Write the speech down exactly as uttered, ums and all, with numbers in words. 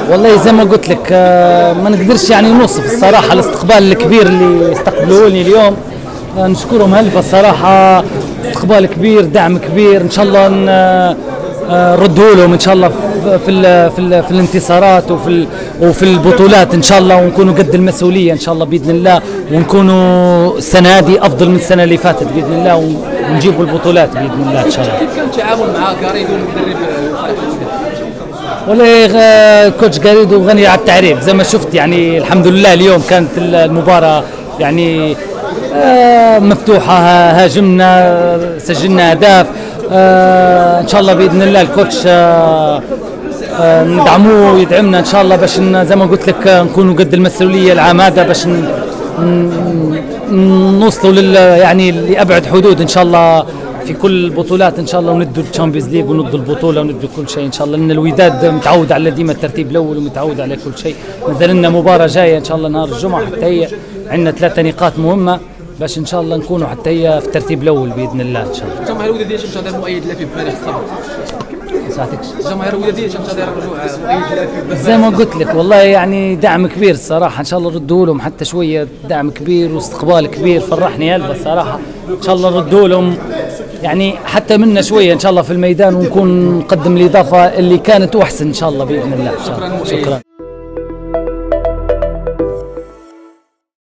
والله زي ما قلت لك ما نقدرش يعني نوصف الصراحه الاستقبال الكبير اللي استقبلوني اليوم. نشكرهم هلبا الصراحه، استقبال كبير، دعم كبير، ان شاء الله نردوا لهم ان شاء الله في ال في ال في الانتصارات وفي وفي البطولات ان شاء الله، ونكونوا قد المسؤوليه ان شاء الله باذن الله، ونكونوا السنه دي افضل من السنه اللي فاتت باذن الله، ونجيبوا البطولات باذن الله ان شاء الله. كيف كان التعامل مع غريدو المدرب؟ والله كوتش غريدو غني على التعريف زي ما شفت، يعني الحمد لله اليوم كانت المباراه يعني مفتوحه، هاجمنا، سجلنا اهداف، ان شاء الله باذن الله الكوتش ندعموه ويدعمنا ان شاء الله باش زي ما قلت لك نكونوا قد المسؤوليه العام هذا، باش نوصلوا لل يعني لابعد حدود ان شاء الله في كل البطولات ان شاء الله، وندوا الشامبيونز ليج وندوا البطوله وندوا كل شيء ان شاء الله، لان الوداد متعود على ديما الترتيب الاول ومتعود على كل شيء. نزل لنا مباراه جايه ان شاء الله نهار الجمعه، حتى هي عندنا ثلاثه نقاط مهمه باش ان شاء الله نكونوا حتى هي في الترتيب الاول باذن الله ان شاء الله. الجماهير الوداديه تنتظر مؤيد لافي بفارغ الصبر. الجماهير الوداديه تنتظر رجوع مؤيد لافي زي ما قلت لك، والله يعني دعم كبير الصراحه، ان شاء الله ردوا لهم حتى شويه، دعم كبير واستقبال كبير، فرحني هلبا الصراحه، ان شاء الله ردوا لهم يعني حتى منا شويه ان شاء الله في الميدان، ونكون نقدم الاضافه اللي كانت واحسن ان شاء الله باذن الله. شكرا. شكرا.